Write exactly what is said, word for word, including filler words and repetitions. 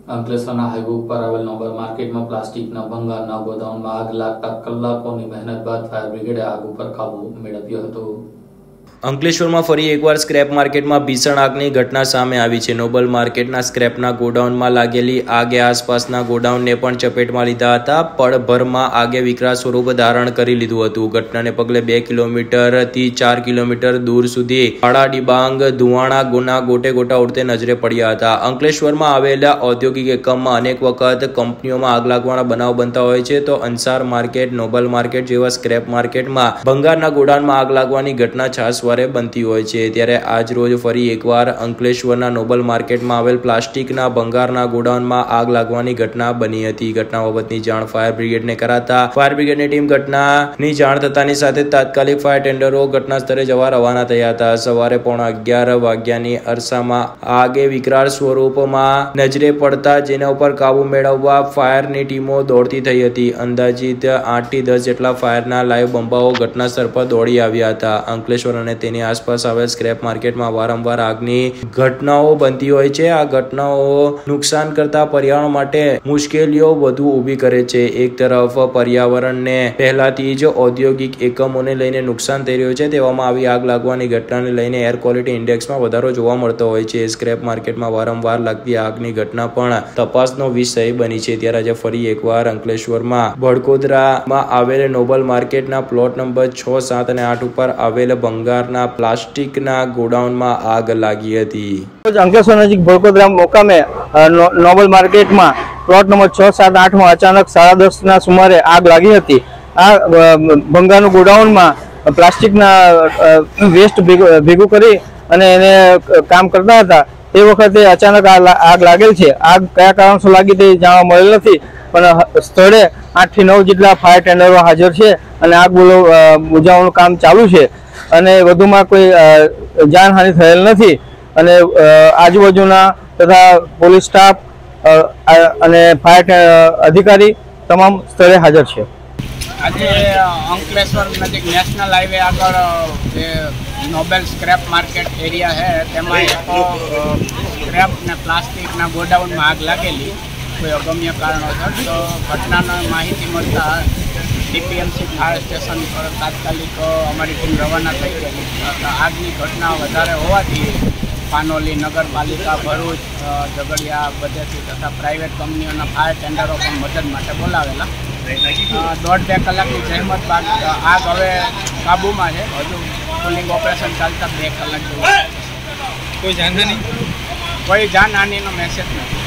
અંકલેશ્વરના હાઈવે ઉપર આવેલ નોબલ માર્કેટમાં પ્લાસ્ટિકના ભંગારના ગોડાઉનમાં આગ લાગતા કલાકોની મહેનત બાદ ફાયર બ્રિગેડે આગ ઉપર કાબુ મેળવ્યો હતો। અંકલેશ્વરમાં ફરી એકવાર સ્ક્રેપ માર્કેટમાં ભીષણ આગની ઘટના સામે આવી છે। નોબલ માર્કેટના સ્ક્રેપના ગોડાઉનમાં લાગેલી આગે આસપાસના ગોડાઉનને પણ ચપેટમાં લીધા હતા। પળભરમાં આગે વિકરાળ સ્વરૂપ ધારણ કરી લીધું હતું। ઘટનાને પગલે બે કિલોમીટરથી ચાર કિલોમીટર દૂર સુધી કાળા ડિબાંગ ધુવાણા ગુના ગોટે ગોટા ઉડતે નજરે પડ્યા હતા। અંકલેશ્વરમાં આવેલા ઔદ્યોગિક એકમમાં અનેક વખત કંપનીઓમાં આગ લાગવાના બનાવ બનતા હોય છે, તો અંસાર માર્કેટ, નોબલ માર્કેટ જેવા સ્ક્રેપ માર્કેટમાં ભંગારના ગોડાઉનમાં આગ લાગવાની ઘટના છાસ બનતી હોય છે। ત્યારે આજ રોજ ફરી એકવાર અંકલેશ્વરના નોબલ માર્કેટમાં આવેલ પ્લાસ્ટિકના ભંગારના ગોડાઉનમાં આગ લાગવાની ઘટના બની હતી। ઘટના બાબતની જાણ ફાયર બ્રિગેડને કરાતા ફાયર બ્રિગેડની ટીમ ઘટનાની જાણ થતાની સાથે તાત્કાલિક ફાયર ટેન્ડરો ઘટના સ્થળે જવા રવાના થયા હતા। સવારે પોણા અગિયાર વાગ્યાની અરસામાં આગે વિકરાળ સ્વરૂપમાં નજરે પડતા જેના ઉપર કાબુ મેળવવા ફાયરની ટીમો દોડતી થઈ હતી। અંદાજિત આઠ થી દસ જેટલા ફાયરના લાઈવ બંબાઓ ઘટના સ્થળ પર દોડી આવ્યા હતા। અંકલેશ્વર અને તેની આસપાસ આવેલ સ્ક્રેપ માર્કેટમાં વારંવાર આગની ઘટનાઓ બનતી હોય છે। આ ઘટનાઓ નુકસાન કરતા પર્યાવરણ માટે મુશ્કેલીઓ વધુ ઊભી કરે છે। એક તરફ પર્યાવરણને પહેલાથી જ ઔદ્યોગિક એકમોને લઈને નુકસાન થઈ રહ્યું છે, તેવામાં આવી આગ લાગવાની ઘટનાને લઈને એર ક્વોલિટી ઇન્ડેક્સમાં વધારો જોવા મળતો હોય છે। સ્ક્રેપ માર્કેટમાં વારંવાર લાગતી આગની ઘટના પણ તપાસનો વિષય બની છે। ત્યારે આજે ફરી એકવાર અંકલેશ્વરમાં ભડકોદરામાં આવેલ નોબલ માર્કેટના પ્લોટ નંબર છ, સાત અને આઠ ઉપર આવેલ ભંગારના પ્લાસ્ટિકના ગોડાઉનમાં આગ લાગી હતી। અંકલેશ્વર નજીક ભડકોદરા મુકામે નોબલ માર્કેટમાં પ્લોટ નંબર છ, સાત, આઠ માં અચાનક સાડા દસ ના સુમારે આગ લાગી હતી। આ ભંગારનું ગોડાઉનમાં પ્લાસ્ટિકના વેસ્ટ ભેગું કરી અને એને કામ કરતા હતા। તે વખતે અચાનક આગ લાગેલ છે। આગ કયા કારણસર લાગી તે જાણવા મળેલ નથી, પણ સ્થળે આઠ થી નવ જેટલા ફાયર ટેન્ડરો હાજર છે અને આગ બુઝાવવાનું કામ ચાલુ છે અને વધુમાં કોઈ જાનહાનિ થયેલ નથી અને આજુબાજુના તથા પોલીસ સ્ટાફ અને ફાયર અધિકારી તમામ સ્થળે હાજર છે। આજે અંકલેશ્વર નજીક નેશનલ હાઈવે આગળ જે નોબેલ સ્ક્રેપ માર્કેટ એરિયા છે તેમાં એક સ્ક્રેપ ને પ્લાસ્ટિકના ગોડાઉનમાં આગ લાગેલી કોઈ અગમ્ય કારણોસર। તો ઘટનાની માહિતી મળતા ડીપીએમસી ફાયર સ્ટેશન પર તાત્કાલિક અમારી ટીમ રવાના થઈ ગઈ। આગની ઘટના વધારે હોવાથી પાનોલી નગરપાલિકા, ભરૂચ, ઝઘડિયા બધેથી તથા પ્રાઇવેટ કંપનીઓના ફાયર ટેન્ડરો પણ મદદ માટે બોલાવેલા। દોઢ બે કલાકની જહેમત બાદ આગ હવે કાબૂમાં છે। હજુ કુલિંગ ઓપરેશન ચાલતા બે કલાક જેવું। કોઈ જાનહાની કોઈ જાનહાનીનો મેસેજ નથી।